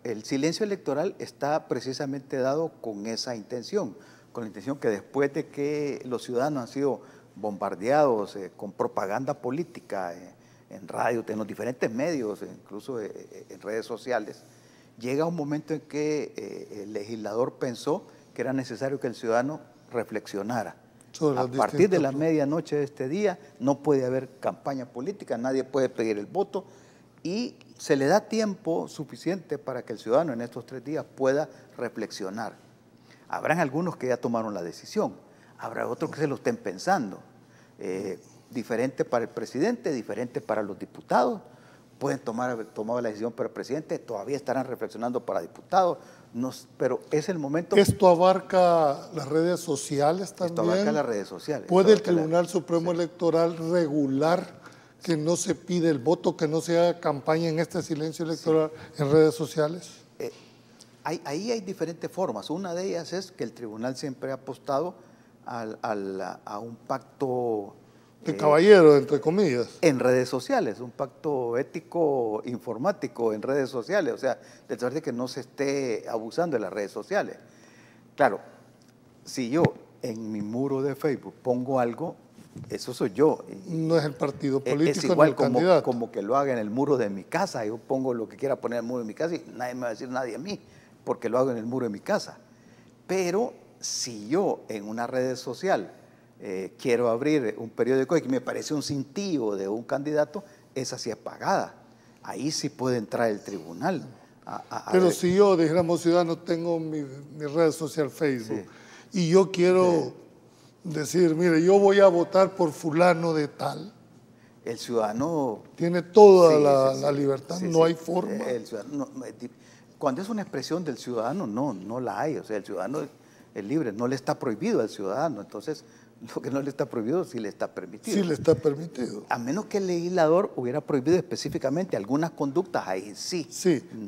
el silencio electoral está precisamente dado con esa intención, con la intención que después de que los ciudadanos han sido bombardeados con propaganda política en radio, en los diferentes medios, incluso en redes sociales, llega un momento en que el legislador pensó que era necesario que el ciudadano reflexionara. A partir de la medianoche de este día no puede haber campaña política, nadie puede pedir el voto y se le da tiempo suficiente para que el ciudadano en estos 3 días pueda reflexionar. Habrán algunos que ya tomaron la decisión, habrá otros que se lo estén pensando. Diferente para el presidente, diferente para los diputados. Pueden tomar la decisión para el presidente, todavía estarán reflexionando para diputados, pero es el momento. ¿Esto abarca las redes sociales también? Esto abarca las redes sociales. ¿Puede el Tribunal Supremo Electoral regular que no se pide el voto, que no se haga campaña en este silencio electoral en redes sociales? Ahí hay diferentes formas. Una de ellas es que el tribunal siempre ha apostado a un pacto de caballero, entre comillas. En redes sociales, un pacto ético informático en redes sociales, o sea, de tratar de que no se esté abusando de las redes sociales. Claro, si yo en mi muro de Facebook pongo algo, eso soy yo. No es el partido político, es igual no como que lo haga en el muro de mi casa. Yo pongo lo que quiera poner en el muro de mi casa y nadie me va a decir nadie a mí, porque lo hago en el muro de mi casa. Pero si yo en una red social quiero abrir un periódico y que me parece un cintillo de un candidato, esa sí es pagada. Ahí sí puede entrar el tribunal. Pero si yo, dijéramos, ciudadano, tengo mi red social Facebook, sí, y yo quiero decir, mire, yo voy a votar por fulano de tal. El ciudadano tiene toda la libertad, no hay forma. Cuando es una expresión del ciudadano, no la hay. O sea, el ciudadano es libre, no le está prohibido al ciudadano. Entonces, lo que no le está prohibido sí le está permitido. Sí le está permitido. A menos que el legislador hubiera prohibido específicamente algunas conductas, ahí sí. Sí.